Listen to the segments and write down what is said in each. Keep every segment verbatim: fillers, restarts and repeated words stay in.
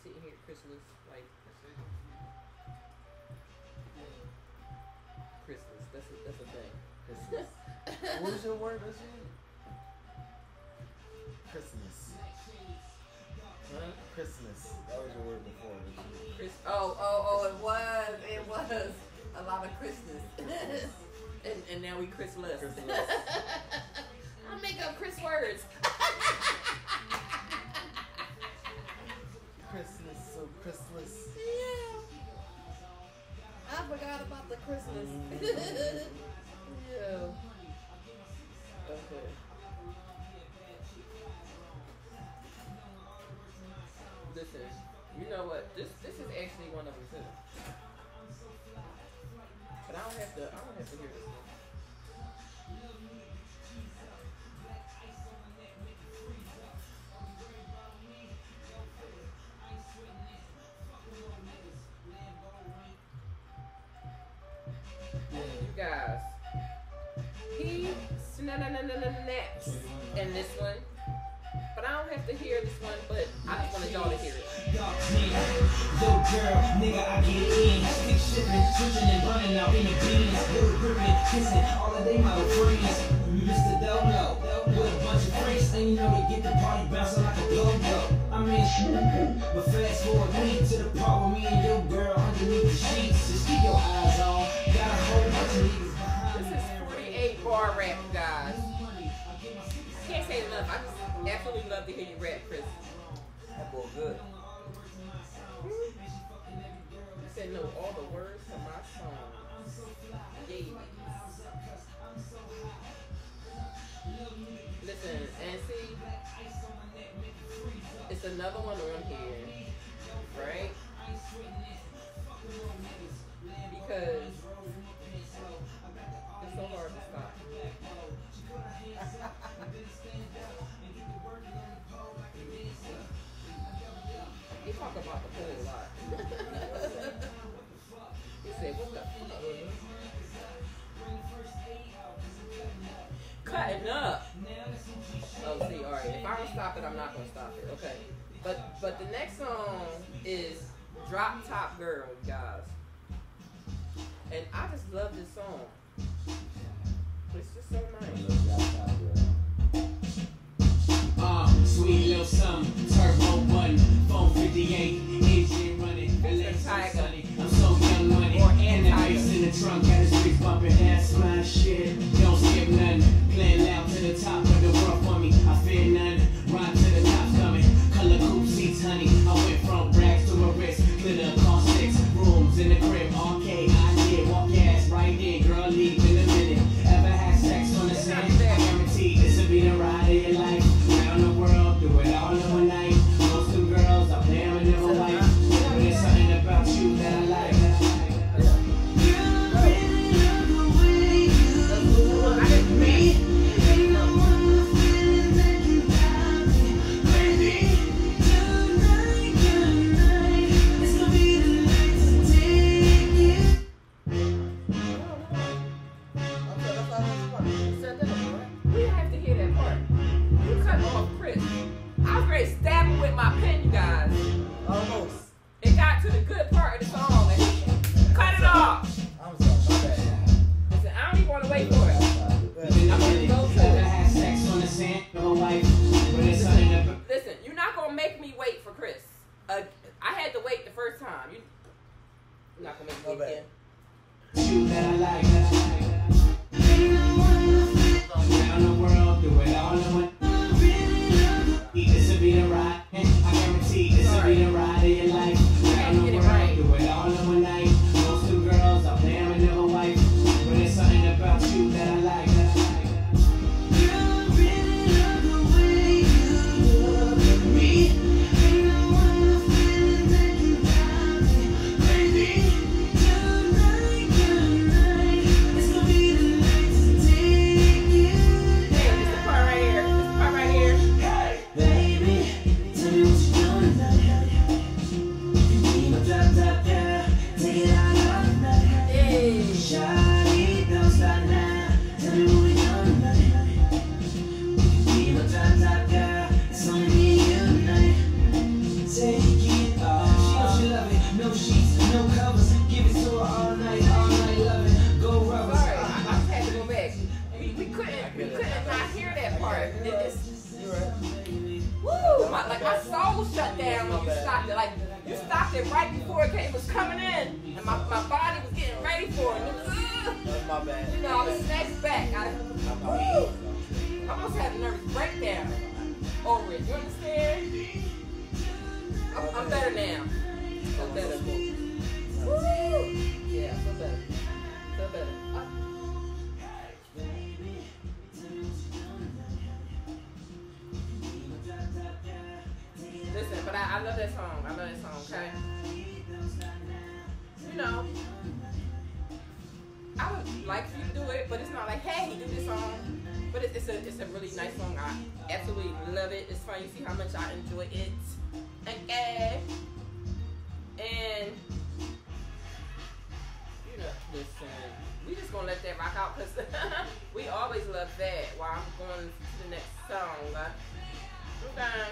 sitting here Christmas, like Christmas. That's a, that's a thing. Christmas. What was your word? That's you? Christmas. Huh? Christmas. That was your word before. Chris. Oh, oh, oh! It was. It was a lot of Christmas. and and now we Chrisless. Chrisless. I make up Chris words. Christmas, so Christmas. Yeah. I forgot about the Christmas. Mm. Yeah. Okay. Listen, you know what? This this is actually one of them too. But I don't have to. I don't have to hear this one. You guys, he snaps in this one, but I don't have to hear this one. But I just wanted y'all to hear it. Yo, girl, nigga, I get in. Stick shipping, switching and running out in the beans. Little gripping, kissing all of they model friends. Mister Dono, with a bunch of freaks, and you know they get the party bouncing like a go-go. I mean, but fast forward me to the part with me and your girl underneath the sheets. Just keep your eyes on. Got a whole bunch of niggas behind me. This is forty-eight bar rap, guys. I can't say enough. I just absolutely love to hear you rap, Chris. That boy good. You said know all the words to my song. Yeah. Listen, and see, it's another one on here, right? Because it's so hard to stop. He talk about the pool a lot. He said, what the fuck? Cutting up. Oh, see, alright. If I don't stop it, I'm not gonna stop it. Okay. But but the next song is Drop Top Girl, you guys. And I just love this song. It's just so nice. Uh, sweet little something, turbo button, four fifty-eight, engine running, electric sunny. I'm so young money, and the bass in the trunk, got the streets bumping, that's my shit. Don't skip nothing, playing loud to the top of the world for me. I fear none, ride to the top coming, color coupe seats, honey. I went from rags to my wrist, glitter, cost six rooms in the crib, arcade. I did walk your ass right in, girl, leave in a minute. Ever had sex on the sand? not hear that part. You're It right. just, You're right. woo, my, like my soul shut down when you stopped it. Like you stopped it right before it came, it was coming in, and my, my body was getting ready for it. And it was, uh, That's my bad. you know, I was snatched back. I, woo, I almost had a nervous breakdown over it. You understand? I'm, I'm better now. Feel better. Woo! Yeah, feel better. Feel better. Uh, Listen, but I, I love that song. I love that song, okay? You know, I would like for you to do it, but it's not like, hey, do this song. But it's, it's a it's a really nice song. I absolutely love it. It's fun. You see how much I enjoy it. Okay. And, you know, listen, we just gonna let that rock out because we always love that while I'm going to the next song. Uh, okay.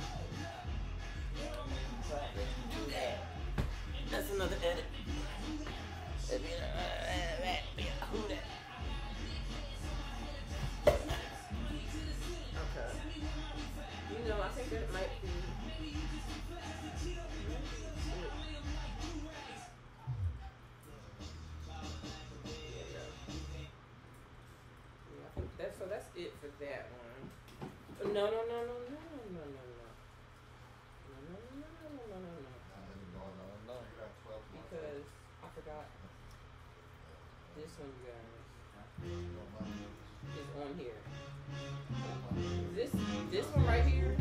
Do that. That's another edit. Who that? Okay. You know, I think that might be. Yeah, I think that's so. That's it for that one. No, no, no, no, no, no, no, no, no. Because I forgot this one, you guys, is on here. This this one right here,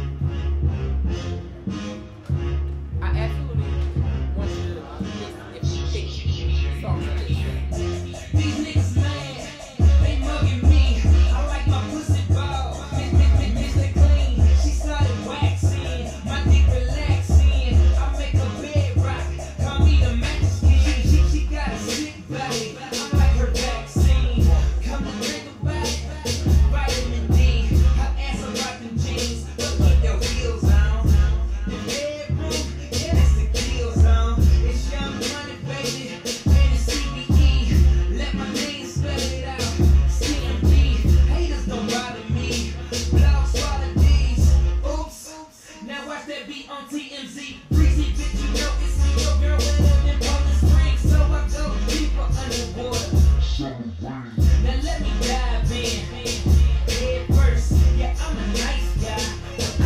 I absolutely want you to listen if you pick songs on this. These niggas mad, they mugging me. I like my pussy ball, Mister Clean. She started waxing, my dick relaxing. I make her bed rock, call me the match king. She, she got a sick body, I'm like her vaccine. Come to think about it, vitamin D. Her ass a rockin' jeans, but put your heels on. The bedroom, yeah, that's the kill zone. It's young money, baby, and it's C B E. Let my name spell it out, C M D. Haters don't bother me, blogs swallow these. Oops, now watch that beat on T M Z. Breezy, bitch, you know it's me, your girl went up in Poland Springs, so I go deeper underwater. Now let me dive in, head first, yeah, I'm a nice guy.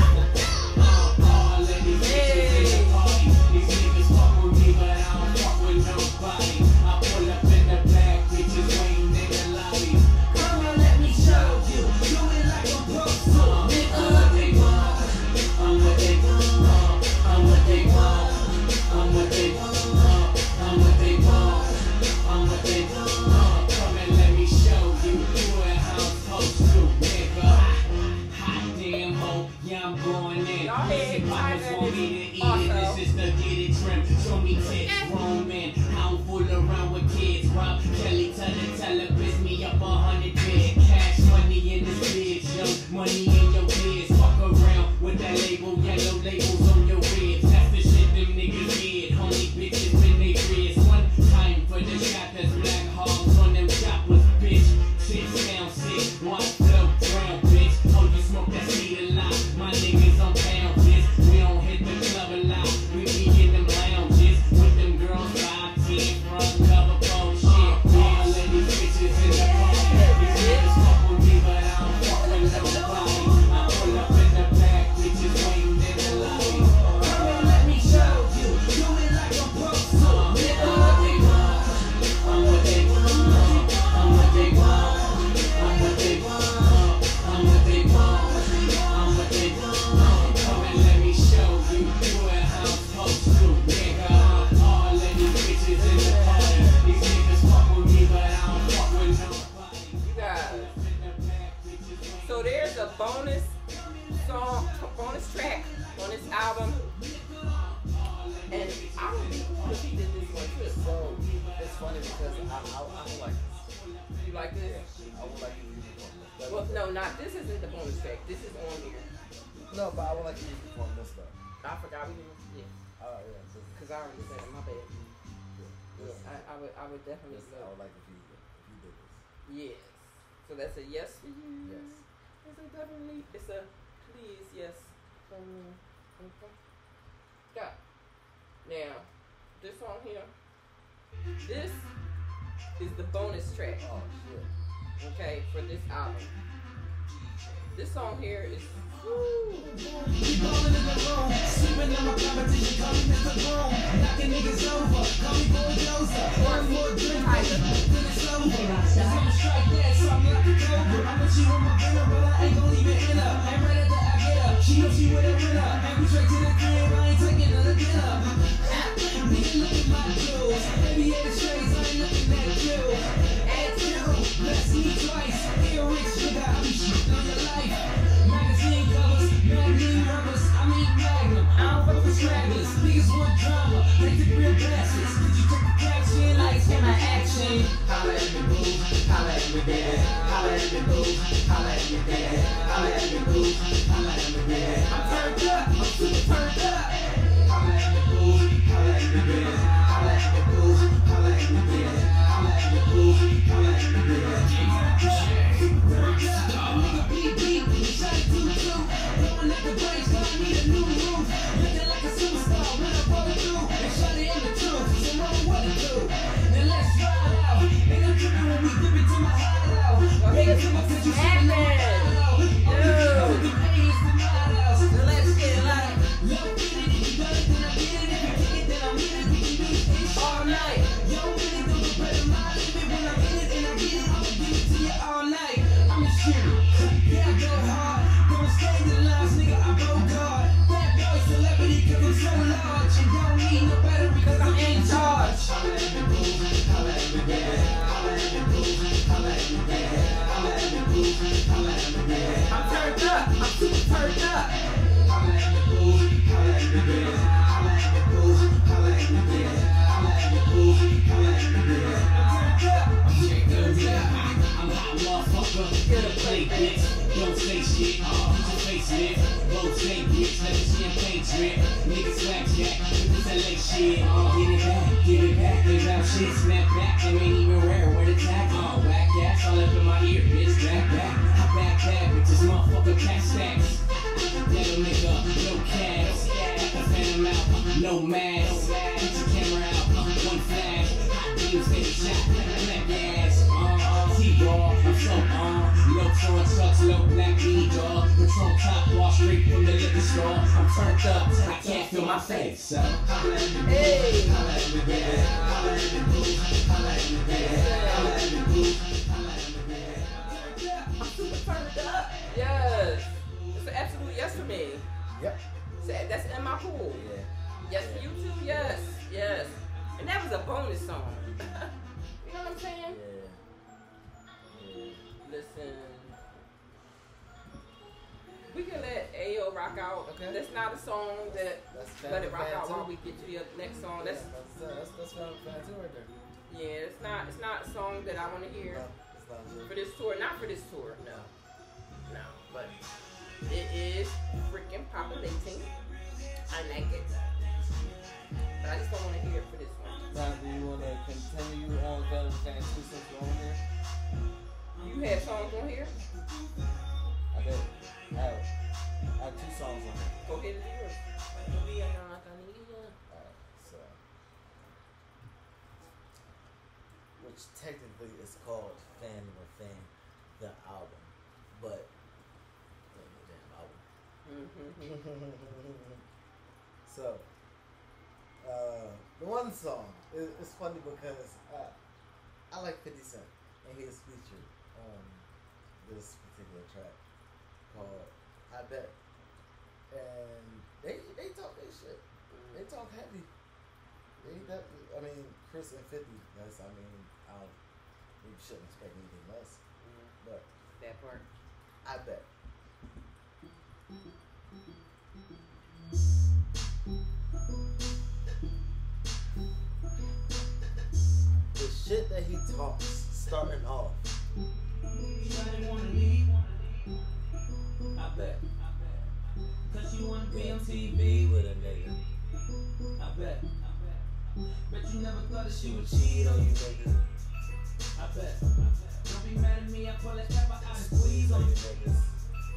All of these bitches in the party, these niggas fuck with me, but I don't fuck with nobody. I pull up in the back, bitches waiting in the lobby. Come on, let me show you, do it like I'm supposed to. I'm what they want, I'm what they want, I'm what they want, I'm what they want, I'm what they want, I'm what they want. Come and let me show you, do it how I'm supposed to, nigga. Hot damn ho, yeah, I'm going in. Y'all hear Listen, Tiger poppers want me to eat it, also. this is the get it trim. Show me tits, grown men, I don't fool around with kids. Rob Kelly, tell the teller, piss me up a hundred bid. Cash money in this bitch, young money in your kids. Fuck around with that label, yellow labels on your ribs. That's the shit them niggas did, homie bitches when they ribs. One time for the shot that's black hogs on them choppers, bitch. Shit sound sick, watch flow drown, bitch. Oh, you smoke that seed a lot, my niggas on pound, bitch. We don't hit the club a lot, we be in them lounges with them girls five ten front cover pole shit. Yeah, let these bitches in the party. These niggas fuck with me, but I don't fuck with nobody. I pull up in the back, bitches waiting in the lobby. Come on, let me show you, do it like I'm supposed to. Nigga, what they want, I'm what they want, I'm what they want, I'm what they want, I'm what they want, I'm what they want. Come and let me show you, do it how I'm supposed to, nigga. All of these bitches in the party, these niggas fuck with me, but I don't fuck with nobody. You guys. So there's a bonus song, bonus track on this album, and I don't think because he did this one too. So it's funny because I, I, I don't like this. You like this? I would like to use it on this. Well, no, not this. Isn't the bonus track. This is on here. No, but I would like to use it on this though. I forgot we didn't. Yeah, Oh yeah, so because I already said it. My bad. this, Yeah, I, I would. I would definitely this, I love. would like if you if you did this. Yes. So that's a yes for you. Yes. It's a definitely, it's a please, yes. Um, okay. Yeah. Now, this song here, this is the bonus track. Oh shit. Okay, for this album. This song here is woo. Keep rolling in the room, sleeping on my competition, call me Mister Boom. Knocking niggas over, call me Bulldozer. One more drink, then it's over. Cause I'm a strike that, so I'm like a cobra. I'm with you on my dinner, but I ain't gon' leave it in her. And right after I get up, she knows she with a winner. And we straight to the crib, I ain't taking another dinner. Nigga, look at my jewels. Baby, yeah, the shades, I ain't looking at you. At you, bless me twice. Here, rich nigga, I be shitting on your life. Magazine covers, magazine rubbers, I mean magnum. I don't fuck with stragglers. Niggas want drama, they take real classes. Did you take the traction? Lights in my action. Holla at me, boo. Holla at me, baby. Holla at me, boo. Holla at me, baby. Holla at me, boo. Holla at me, baby. I'm turned up. I'm super turned up. Holla at me, boo. Holla at me, baby. Holla at me, boo. Holla at me, baby. Holla at me, boo. Holla at me, baby. Nigga, beat, beat. Shot it two, two. Blowing at the brakes, cause I need a new roof. Looking like a superstar when I roll through. And shot it in the truth, so know what to do. Then let's ride out. Ain't no tripping when we dip into my hideout. Niggas in my picture, shipping on my hideout. Yeah, with the ladies to my house. Now let's get it like, yo, get it, if you got it, then I get it. If you kick it, then I'm in it. We can do this all night. Yo, really do the better my limit. When I'm in it and I get it, I'ma give it to you all night. I'm the shit. Yeah, I go hard. Don't stand in lines, nigga, I go hard. That boy celebrity, cause I'm so large. And don't need no battery, cause I'm in charge. Holla at me, boo. Holla at me, baby. Holla at me, boo. Holla at me, baby. Holla at me, boo. Holla at me, baby. I'm turned up. I'm super turned up. Holla at me, boo. Holla at me, baby. Holla at me, boo. Holla at me, baby. Holla at me, boo. Holla at me, baby. I'm turned up. I'm turned up. I'm a hot motherfucker. Get a play, bitch. Don't say shit. Uh, put your face lit. Don't say bitch. Let the champagne drip. Nigga slap jack. With this L A shit. Uh, get it back. Give it back. Live out shit. Snap back. They ain't even rare. Where the tag? Uh, whack ass. All up in my ear. Bitch, back back. I back back. Bitches motherfucker cat stacks. Little nigga. No cash. Got the phantom out. No mask. Get your camera out. One flash. Hot beams. Take a shot. Let your ass. Uh, T-ball. I'm so on. Low front trucks, low black weed, dog. Patrol top, wall straight from the liquor store. I'm turned up, I can't feel my face. So, holla at me, hey, holla at me, baby. Holla at me, boo. Holla at me, baby. Holla at me, boo. Holla at me, baby. I'm super turned up. Yes. It's an absolute yes for me. Yep. So that's in my pool. Yeah. Yes for you too. Yes. Yes. And that was a bonus song. You know what I'm saying? Yeah. Listen, we can let A O rock out. Okay. That's not a song that That's let it rock fan out too. while we get to the next song. That's Yeah, that's that's that's fan fan too right there. yeah, it's not it's not a song that I want to hear No, it's not good. for this tour. Not for this tour, no, no. But it is freaking populating. I like it, but I just don't want to hear it for this one. Now, do you want to continue on Gun Fan two since you're on there? You have songs on here? I did. I have, I have two songs on there. Go ahead and do yours. Alright, so. Which technically is called Fan or Fan, the album. But, the damn album. So, uh, the one song, it, it's funny because I, I like fifty Cent, and he is featured on this particular track called I Bet. And they they talk their shit. They talk heavy. They that I mean Chris and fifty. That's I mean I don't. We shouldn't expect anything less. But That part. I bet. The shit that he talks starting off. I bet. Cause you wanna be on T Be V with a nigga. I bet. Bet you never thought that she would cheat on you, nigga. I bet. Don't be mad at me, I pull that pepper out and squeeze on you. Niggas.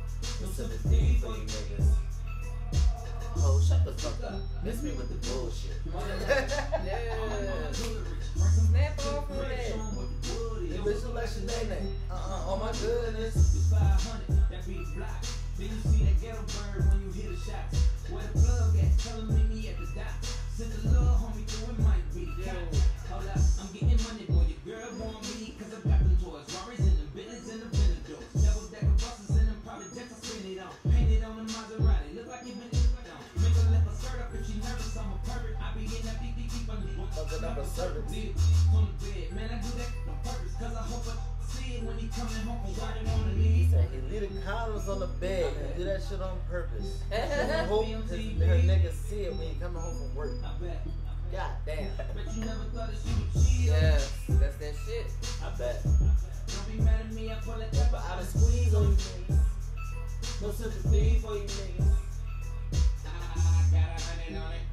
sympathy for you niggas. Oh, shut the fuck up. Miss me with the bullshit. Yeah. Snap off on that. Hey, bitch, selection, nay, nay. Uh-uh, oh my goodness. five hundred, that beats block. Then you see that ghetto bird when you hear the shots. Where the plug at? Tell him meet me at the dock. Send the little homie through, it might be couch. Hold up, I'm getting money, boy. Your girl want me, cause I got them toys. Rari's in the Bentleys and the Benadryls. Double decker buses and them private jets, I spin it on. Painted on the Maserati, look like you been in the down. Make her lift her skirt up if she nervous, I'm a pervert. I be in that beat, beat, beat, beat, beat. Fucking up a servant. On the bed, man, I do that on purpose, cause I hope I see it when he coming home from riding on the He lead. said he leave the condoms on the bed and do that shit on purpose. He hope his, her niggas see it when he coming home from work. I bet. God damn. Bet you never thought that she would cheat. Yes, that's that shit. I bet. Don't be mad at me, I pull it up. But I done squeeze on you niggas. No sympathy for you niggas. I got a hundred on it.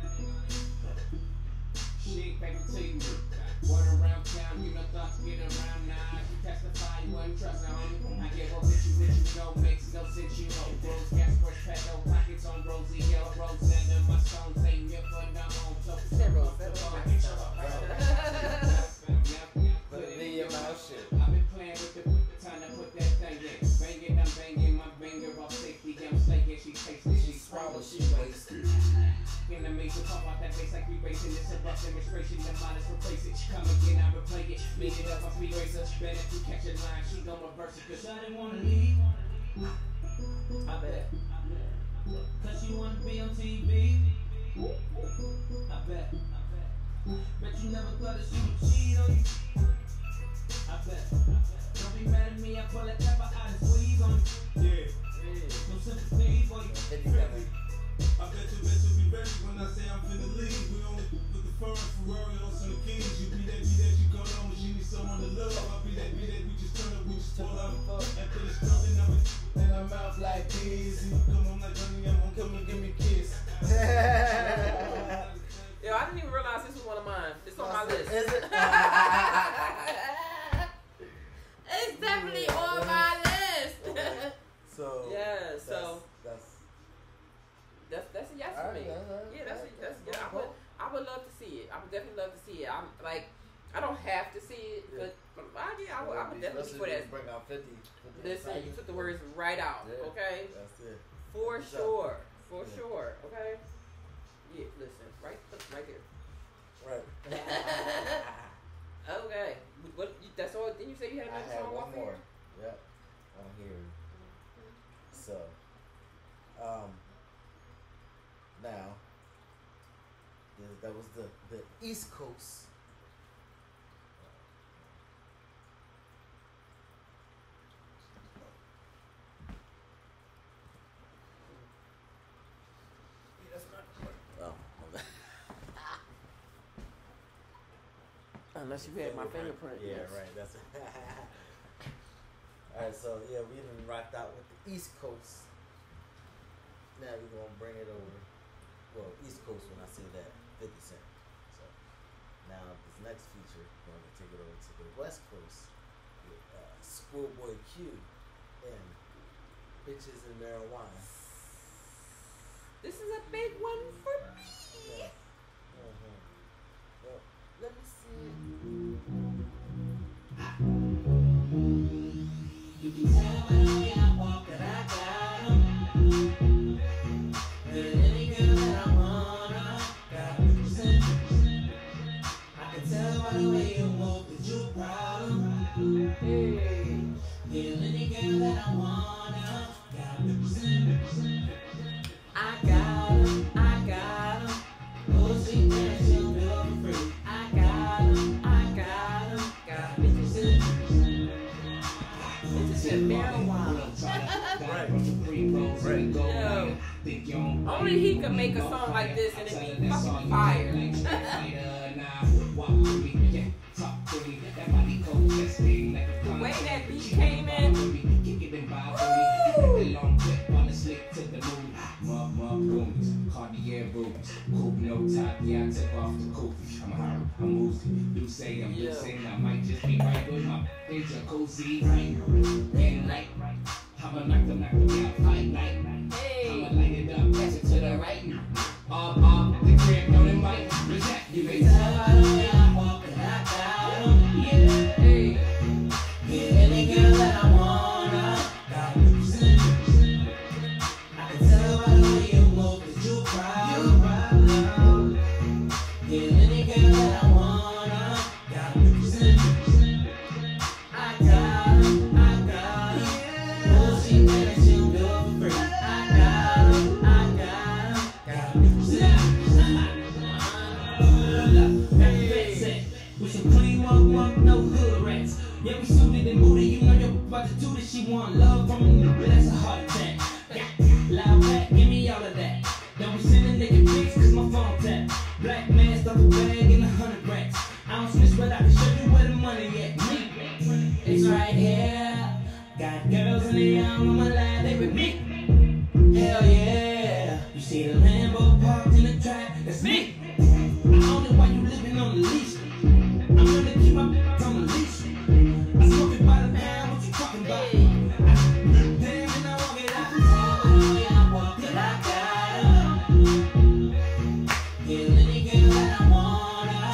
Shit, baby, take me. Word around town, you know thoughts get around now. You testify, you wouldn't trust her, homie. I give up with you, with you, no makes no sense, you know. Rose gas, fresh pet, no pockets on rosy, yellow rose, and then my stones ain't me up and down home. So, Several, Put it in your mouth shit. I've been playing with the time to put that thing in. Banging, I'm banging, my banger off safety. I'm slaking, she tasting, she Swallow, she wasted. in the major pump out that bass like we racing. It's a rough demonstration, the modest replace it. Come again, I replay it. Make it up, my speed racer. Bet if you catch a line, she gon' reverse it. Cause I didn't wanna leave. I bet. Cause she wanna be on T V. I bet. Bet you never thought that she would cheat on you. I bet. Don't be mad at me, I pull that pepper out and squeeze on you. Yeah. No sympathy for you. fifty-seven. I bet you, bet you be ready when I say I'm finna leave. We only with the foreign Ferrari on some keys. You be that, be that, you go on, but she need someone to love. I be that, be that, we just turn up, we just pull out. And put it strong in our, in our mouth like this. And you come on like honey, I'm gonna come and give me a kiss. Yo, I didn't even realize this was one of mine. It's on my list. Is it? It's definitely on my list. So Yeah, so that's that's that's a yes for me. Alright, alright, Yeah, that's a, alright, that's that's yeah. I would I would love to see it. I would definitely love to see it. I'm like I don't have to see it, Yeah. but I, yeah, I would, I would definitely be for that. Bring out fifty. fifty Listen, you seconds. took the words right out. Yeah. Okay, That's it. for Good job. sure, for Yeah. sure. Okay. Yeah, listen, right, right here. Right. Okay. What? You, that's all. Didn't you say you had I another had song one off more. here? Yep. On here. So, um, now, th- that was the, the East Coast. Yeah, that's not. Oh, okay. Unless you had my fingerprint. Yeah, yes. right. That's it. Alright, so yeah, we done rocked out with the East Coast. Now we're gonna bring it over. Well, East Coast when I say that, fifty Cent. So now this next feature, we're gonna take it over to the West Coast with uh, Schoolboy Q and Bitches and Marijuana. This is a big one for me. Yeah. Mm-hmm. Well, let me see. You can tell by the way I walk that I got 'em. Get any girl that I wanna, got percent. I can tell by the way you move that you a problem. Hey. Get any girl that I wanna, got percent. I got 'em, I got 'em. Oh, she thinks she'll do it for free. I got 'em, I got 'em. Got bitches in. This is marijuana. Yo, only he could make a song like this and it be fucking fire. The way that beat came in. Cartier boots, coupe no top, yeah, I took off the coupe. I'm hard, I'm woozy. You say I'm Yeah. losing, I might just be right with my bitch, a cozy, right? Red light, how about knock them, knock them out, fight night. my line, they with me. Hell yeah. You see the Lambo parked in the track, that's me. I own it while you living on the leash. I'm gonna keep my on the leash. I smoke it by the pound, what you talking about? Damn, and I walk it out. I walk it, I got him. Yeah, any girl that I wanna.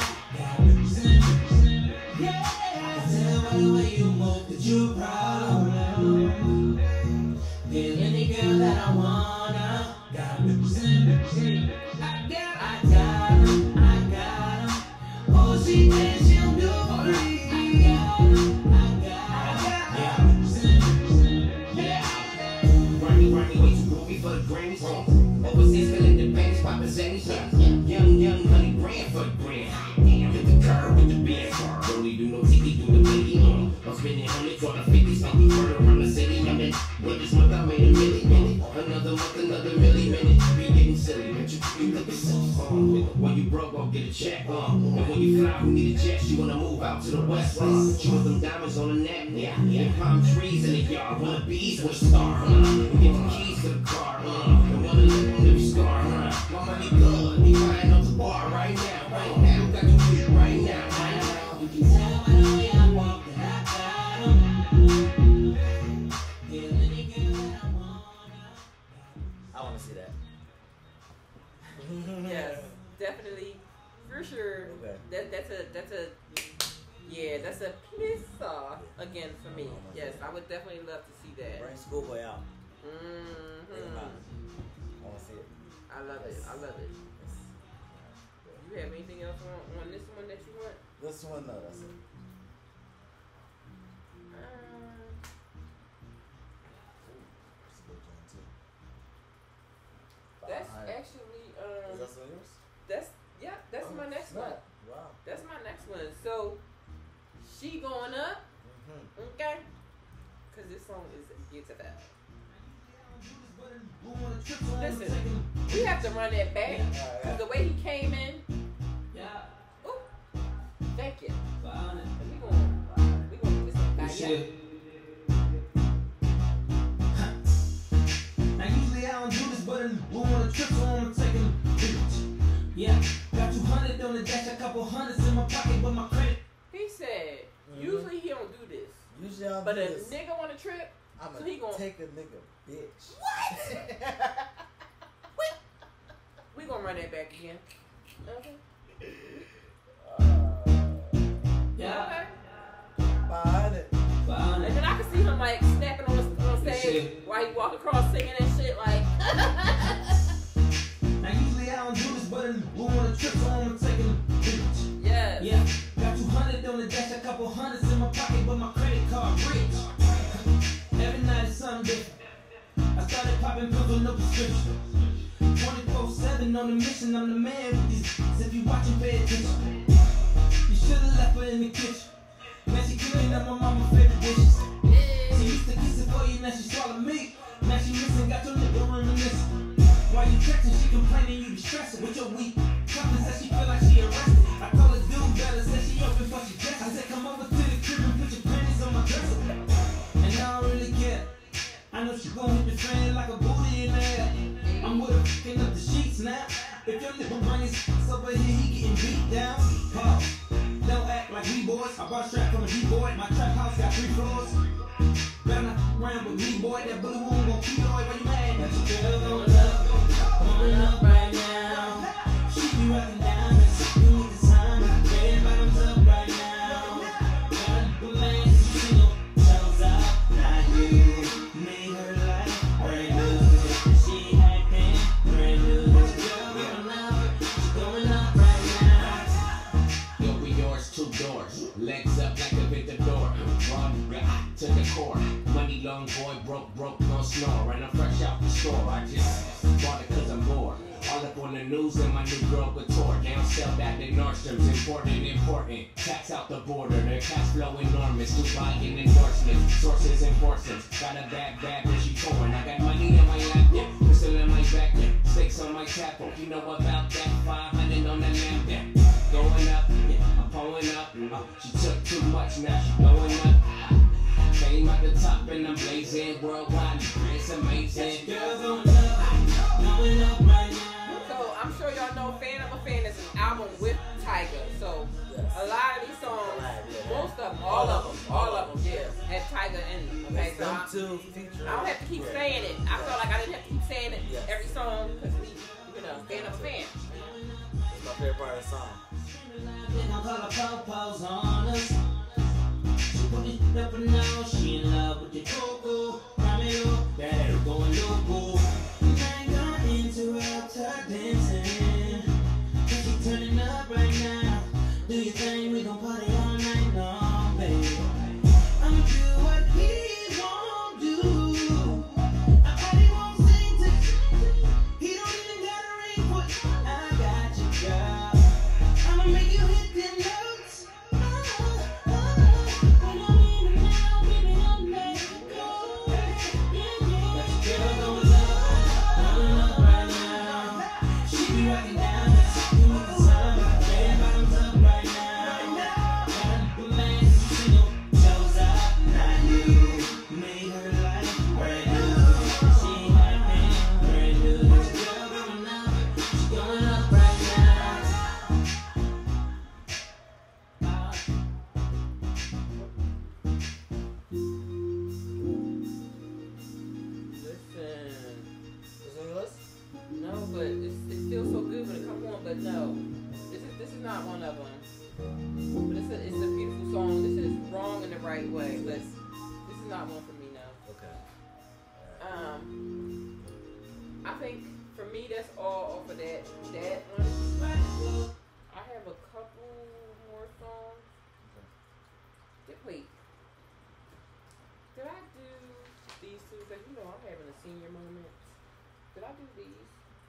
Yeah, I tell by the way you move that you're a problem. Yeah, any girl that I wanna. Got me. I got, I got him, I got him. Oh, she thinks she'll do for me. I got him, I got him. Yeah. Running, running, way too groovy for the Grammys. Overseas, feeling the bands, poppin' zannies. Young, young, honey, brand for the brand. Hit the curb with the band. Don't need do no T V, do the baby. I'm spending hundreds on the fifties, make me turn around the city. I'm in, well, this month I made a milli minute. Another month, another milli minute. Be getting silly, man. You, you looking silly. Uh, when you broke, go get a check. Uh, and when you fly, who need a jet? You wanna move out to the west. Uh, you want them diamonds on the neck. Yeah, yeah. Palm trees in the yard. Wanna bees with a star. Uh, and get the keys to the car. Uh, and wanna live on every scar. Uh, my money good. Me buying up the bar right now. Right now. Got you here right now. Right now. You can tell by the way I walk that I got 'em. Yeah, any girl that I wanna. I want to see that. Yes, definitely, for sure. Okay. That that's a that's a yeah, that's a piece off again for me. Yes, I would definitely love to see that. Bring Schoolboy out. Mm-hmm. Bring him out. I want to see it. I love it. I love it. You have anything else on, on this one that you want? This one, no, that's it. Um, It's a good joint, too. that's Alright. actually um. Is that some yours? That's yeah. That's Oh, my next snap. one. Wow. That's my next one. So she going up, Mm-hmm. okay? Cause this song is beautiful. Listen, we have to run that back. Cause the way he came in. Yeah. Ooh, thank you. Fine. We gonna we gonna do this one. Shit. Now usually I don't do this, but in the room on a trip, so I'm taking a bitch. Yeah, got two hundred on the dash, a couple hundreds in my pocket, but my credit. He said, Mhm. usually he don't do this, Usually I don't but do a this. nigga on a trip, I'm so gonna he gonna take a nigga, bitch. what? We gonna run that back again. Okay. Uh, Yeah. Okay. Behind it. Fine. And then I can see him like snapping on, on stage Shit. while he walk across singing that shit like. Now usually I don't do this, but in the room on a trip, so I'm taking a bitch. Yes. Yeah, got two hundred on the dash, a couple hundreds in my pocket, but my credit card rich. Every night is something different. I started popping pills with no prescription. twenty-four seven on the mission, I'm the man with these bitches. If you watching, pay attention. You should've left her in the kitchen. Now she cooking up my mama's favorite dishes. She used to kiss it for you, now she swallow me. Now she missing, got your nigga reminiscing. While you texting, she complaining you be stressing with your weak. Company said she feel like she arrested. I told her do better, said she open for she dressed. I said come over to the crib and put your panties on my dresser. And I don't really care. I know she gon' hit the fan like a booty in there. I'm with her fucking up the sheets now. If your nigga bring his ass over here, he getting beat down. Pause. Don't act like we boys. I bought a strap from a D-boy. My trap house got three floors. Better not around with me, boy. That blue room gon' keep it away. Why you mad? Got your girl going up, going up right now. She be rocking down and sipping with the time. Red bottoms up right now. Got a man, she gon' toes out. Not you, made her like brand new. She acting brand new. Girl going up, she going up right now. Yo, we yours, two doors. Legs up like a bit the door. Run to the core. Money long boy, broke, broke, gon' snore. And I'm fresh out the store. I just bought it cause I'm bored. All up on the news and my new girl couture. Now sell that at Nordstrom's. Important, important. Tax out the border. Their cash flow enormous. Dubai and endorsements. Sources and forces. Got a bad, bad bitch you pouring. I got money in my lap, yeah. Pistol in my back, yeah. Stakes on my tackle. You know about that? five hundred on the lamp, yeah. Going up, yeah. I'm pulling up. Uh, she took too much, now she going up. Can't came out the top and I'm blazing worldwide. It's amazing. Girls on love, going up right now. So I'm sure y'all know Fan of a Fan is an album with Tyga. So a lot of these songs, most of them, all of them, all of them, yeah, have Tyga in them. Okay, so I, I don't have to keep saying it. I felt like I didn't have to keep saying it every song because we, you know, Fan of a Fan. That's my favorite part of the song. Then I call her pawpaws on us. She put it up and now she in love with the cocoa. Ramiro, that ain't going loco. I ain't gonna interrupt her dancing. Cause she turning up right now. Do your thing, we gon' party all night long, baby. I'ma do what he won't do. I bet he won't sing to you. He don't even got a ring for you. I got you, girl. I'ma make you hit them notes. Oh, oh, oh. When I'm in and out, baby, I'm let you go. Yeah, yeah. But your girl gon' love, coming up right now. She be rocking down the city with the sun. Red bottoms up right now. Got the man, single toes up. Now you made her life brand new. She ain't like me, brand new. But your girl going up, she going up right now. Listen, Is it yours? no, but it's, it feels so good when it comes on. But no, this is this is not one of them. But it's a, it's a beautiful song. This is wrong in the right way, but this is not one for me now. Okay. Um, I think for me that's all off of that that one. I have a couple more songs. Did, wait, did I do these two? Because you know I'm having a senior moment. Did I do these?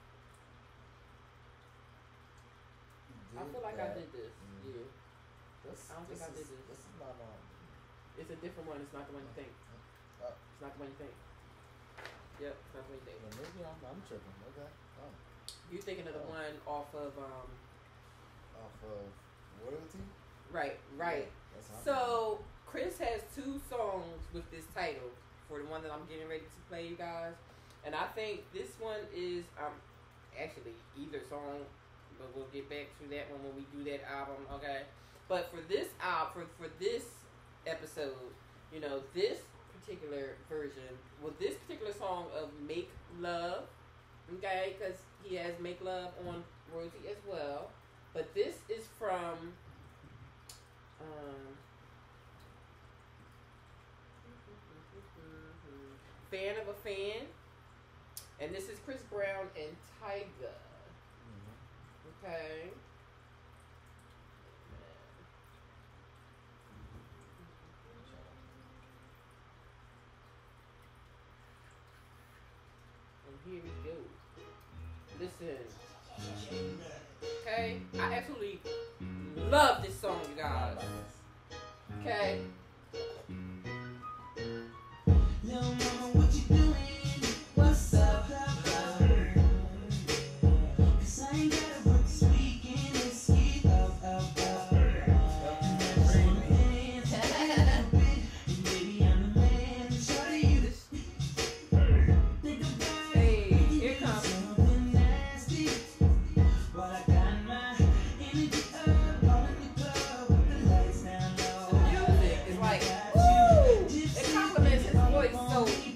I feel like I did this. Mm. Yeah, This, I don't think I is, did this. This is not on. it's a different one. It's not the one you think. Uh, It's not the one you think. Yep, it's not the one you think. well, maybe I'm, I'm tripping. Okay. Oh. You're thinking of the one off of um. Off of royalty? Right, right. That's how I'm So Chris has two songs with this title for the one that I'm getting ready to play, you guys. And I think this one is um actually either song, but we'll get back to that one when we do that album, okay? But for this album, for for this episode, you know, this particular version, well, this particular song of Make Love, okay, because he has Make Love on royalty as well. But this is from um, Fan of a Fan, and this is Chris Brown and Tyga. Mm-hmm. Okay. And here we go. Listen. Okay, I absolutely love this song, you guys. Okay. Yo, mama, what you doing? What's up, love? Cause I ain't gotta work this weekend. Let's get up, up, up. And that's one dance, a little bit. And baby, I'm the man. Shorty, you the think about it. Hey, here comes. Something nasty. While I got my energy up, all in the club with the lights down low. The music is like, woo! It complements his voice so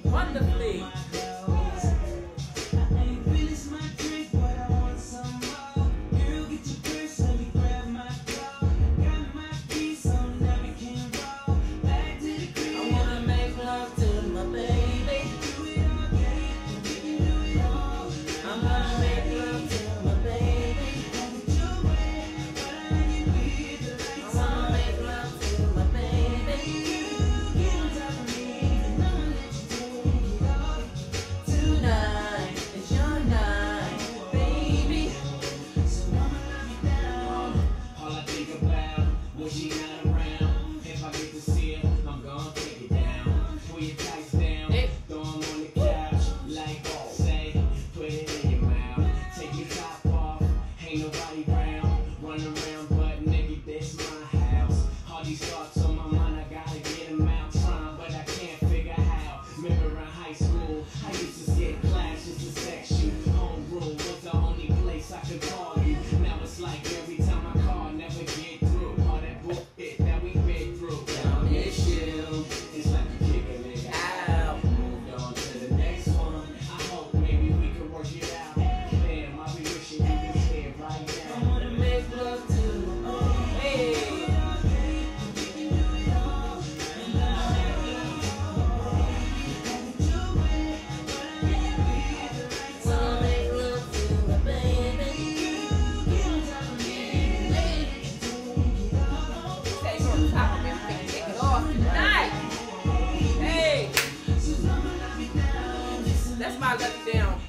I let you down.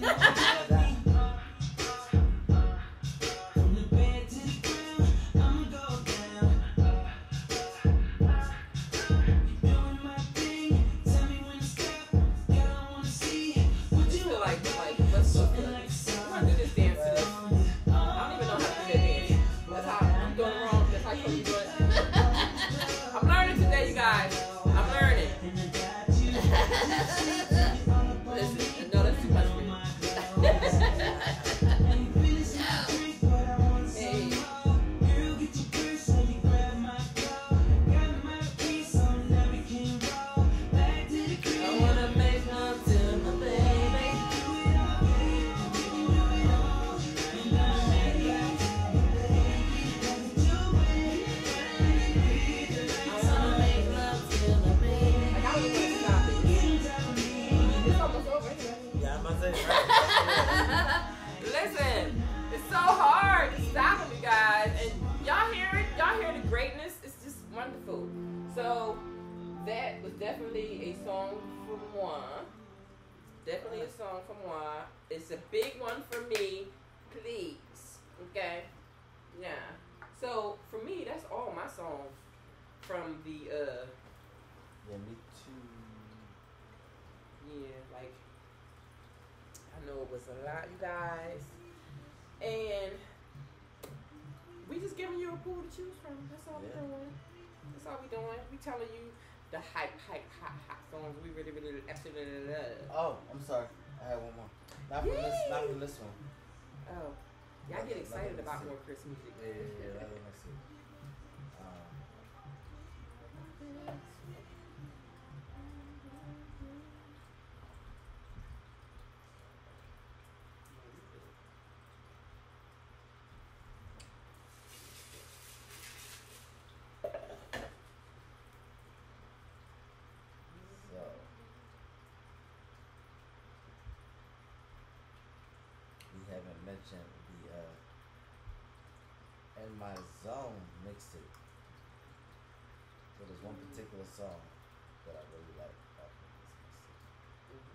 Listen, it's so hard to stop them, you guys. And y'all hear it? Y'all hear the greatness? It's just wonderful. So that was definitely a song from moi. Definitely a song from moi. It's a big one for me. Please. Okay? Yeah. So for me, that's all my songs from the uh Yeah, me too. Yeah, like I know it was a lot, you guys. And we just giving you a pool to choose from. That's all Yeah. we're doing. That's all we doing. We telling you the hype, hype, hot, hot songs we really, really absolutely love. Oh, I'm sorry. I had one more. Not from this. Not from this one. Oh, y'all get excited about more Chris music. Yeah, yeah, yeah. Let me see. Um, so we haven't mentioned the uh, In My Zone mixtape. So there's one particular song that I really like off of this mixtape.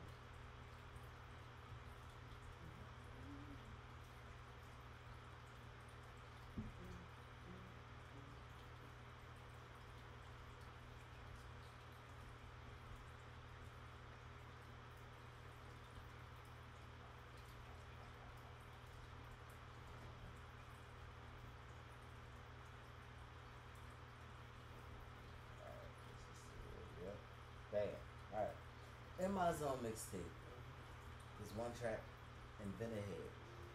Bam. Alright. In My Zone mixtape. There's one track, Invent Ahead.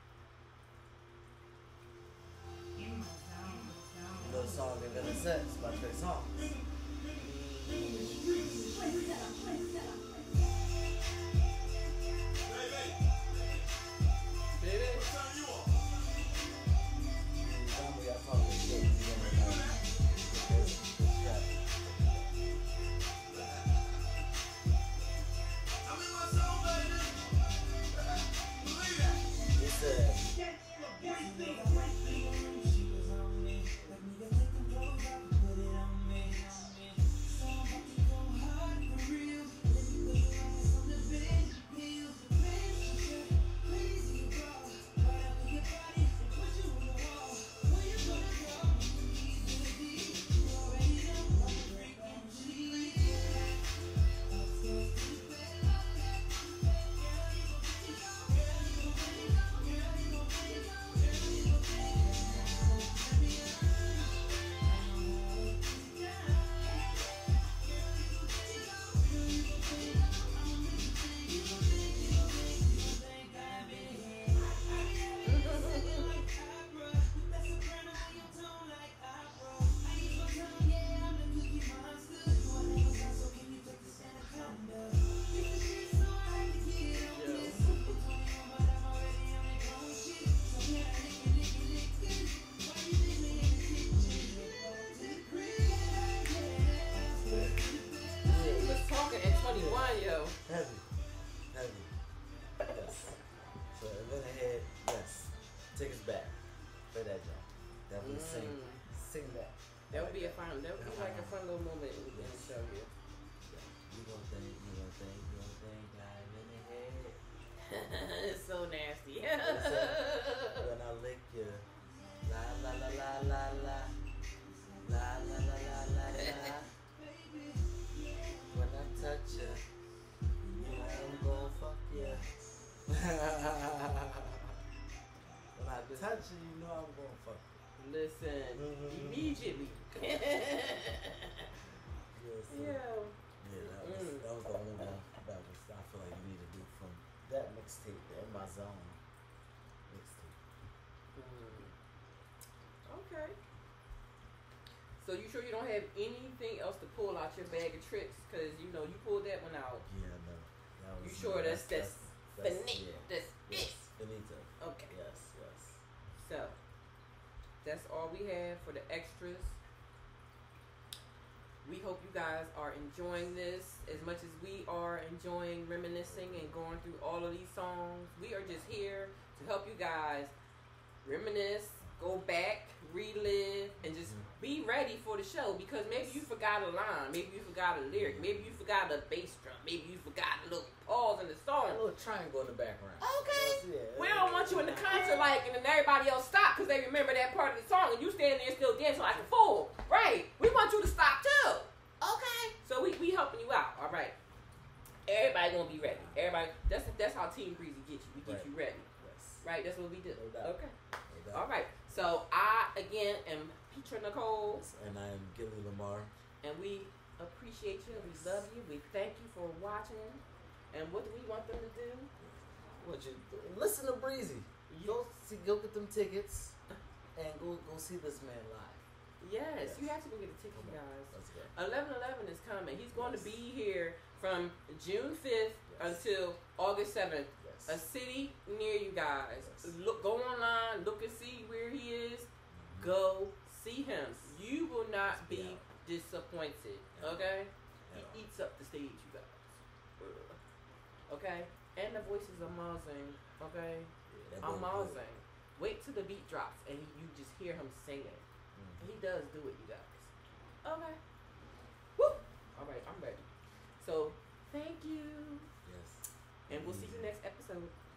You know the song Invent Sex by Trey Songz. Baby. Normally I talk this shit, you know, this track. Heavy. Heavy. Yes. So Invent Ahead, yes. Take us back. Play that jump. Definitely Mm. sing. Sing that. That would be a fun. That would be like a fun little moment in the show here. You gon' think, you gon' think, you gon' think, I invent ahead. Breezy. When I lick you, la la la la la la, la la la la la la. When I touch you, you know I'm gon' fuck you. When I touch you, you know I'm gon' fuck you. Listen, Mm-hmm. immediately. Yes, Yeah. Yeah, that was, Mm. that was the only one that was I feel like you need to do from that mixtape, the In My Zone mixtape. Mm. Okay. So you sure you don't have anything else to pull out your bag of tricks? Cause you know you pulled that one out. Yeah, no. That was You sure that's that's, that's finito? yeah. That's Yes, it. finito. Okay. Yes, yes. So that's all we have for the extras. We hope you guys are enjoying this as much as we are enjoying reminiscing and going through all of these songs. We are just here to help you guys reminisce, go back, relive, and just be ready for the show, because maybe you forgot a line, maybe you forgot a lyric, maybe you forgot a bass drum, maybe you forgot a little pause in the song. A little triangle in the background. Okay. Yes, yeah. We don't want you in the concert like, and then everybody else stop because they remember that part of the song, and you standing there still dancing like a fool. Right. We want you to stop too. Okay. So we, we helping you out. All right. Everybody gonna be ready. Everybody. That's that's how Team Breezy get you. We get Right. you ready. Yes. Right. That's what we do. No doubt. Okay. No doubt. All right. So I again am Pietra Nichole, Yes, and I am Gillie Lamar. and we appreciate you. We love you. We thank you for watching. And what do we want them to do? What you listen to Breezy? Go see, go get them tickets, and go go see this man live. Yes, Yes. you have to go get a ticket, Come on, guys. let's go. eleven eleven is coming. He's going Yes. to be here from June fifth Yes. until August seventh. A Yes. city near you guys. Yes. Look, go online, look and see where he is. Go see him. You will not Be be out. disappointed. Yeah. Okay? Yeah. He eats up the stage, you guys. Okay? And the voice is amazing. Okay? Yeah, that boy good. Amazing. Wait till the beat drops and he, you just hear him singing. Mhm. He does do it, you guys. Okay. Woo! All right, I'm ready. So, thank you. Yes. And we'll see you next episode.